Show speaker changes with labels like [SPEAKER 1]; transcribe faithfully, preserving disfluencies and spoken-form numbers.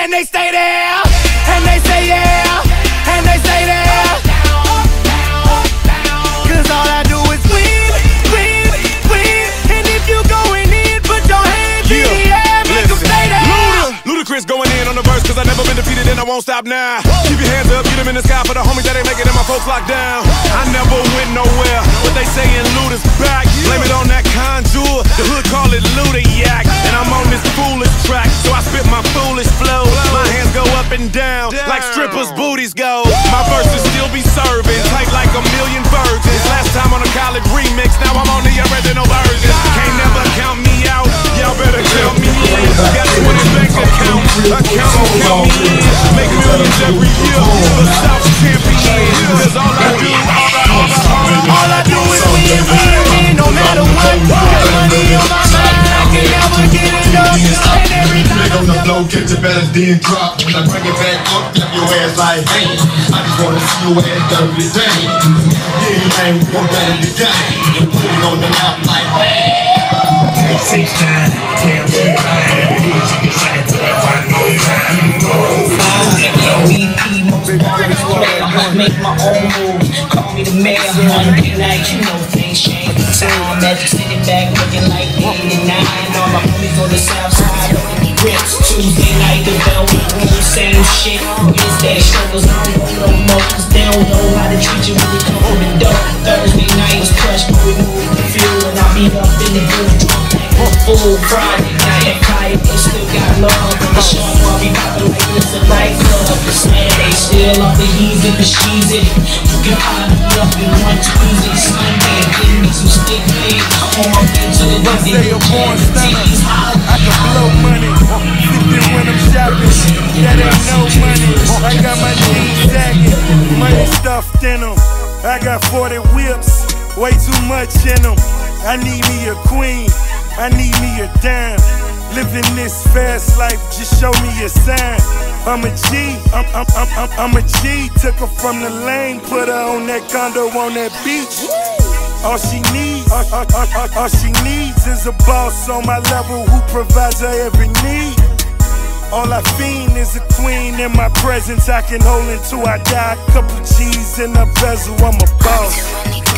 [SPEAKER 1] and they stay there, and they say yeah, and they say there. Cause all I do is win, win, win. And if you going in, put your hands in the air, make them stay there.
[SPEAKER 2] Ludacris going in on the verse, cause I never been defeated and I won't stop now. Keep your hands up, get them in the sky for the homies that ain't making it and my folks locked down. I never went nowhere, but they saying Luda's back. Blame it on that conjure, the hood call it Luda-yak. And I'm on this foolish track, so I spit my foolish flow. My hands go up and down, like strippers' booties go. My verses still be serving, tight like a million virgins. Last time on a college remix, now I'm on the original version. Can't never count me out, y'all better count me in. Got twenty bank accounts, account will count me in. Make millions every year, the South champion. Cause all I do, all I, all I, all I, all I do is win, win, win, no matter what. Got money on my mind, I can never get enough. And every time
[SPEAKER 3] on the floor, catch it better than drop. When I bring it back up, clap your ass like hey. I just wanna see your ass dirty dang. Yeah, you ain't one better than that. You put it on the map like hey.
[SPEAKER 4] Six times, tell me why. You can say to that one more time. You know, E P most wanted to play. Make my own move. Call me the mayor. One day like you know things change. Time magic sitting back looking like eighty-nine. All my homies on the south side of the grips. Tuesday night the velvet room, same shit. Wednesday struggles, I don't know no more. Cause they don't know how to treat you when you come from the dope. Thursday night was crushed, but we moved the fuel. And I beat up in the booth drunk like a fool. Friday night at Kaya, they still got love. The show while we poppin' like it's a nightclub. Saturday still off the heathen, the she's it. You can find me up in one Tuesday, Sunday. Give me some stick things. On my way to the
[SPEAKER 1] Wednesday, a born stunner. I can blow money, fifty when I'm shopping. That ain't no money. I got my jeans sagging, money stuffed in them. I got forty whips, way too much in them. I need me a queen, I need me a dime. Living this fast life, just show me a sign. I'm a G, I'm, I'm, I'm, I'm, I'm a G. Took her from the lane, put her on that condo on that beach. All she needs, all, all, all, all, all she needs is a boss on my level who provides her every need. All I fiend is a queen in my presence I can hold until I die. Couple G's in a bezel, I'm a boss.